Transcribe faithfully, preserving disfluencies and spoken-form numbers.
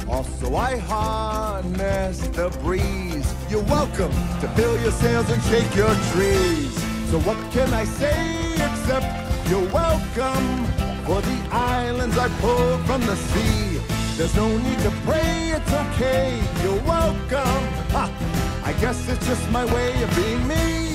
Also I harness the breeze. You're welcome to fill your sails and shake your trees. So what can I say except you're welcome? For the islands I pulled from the sea. There's no need to pray, it's okay. You're welcome. Ha! I guess it's just my way of being me.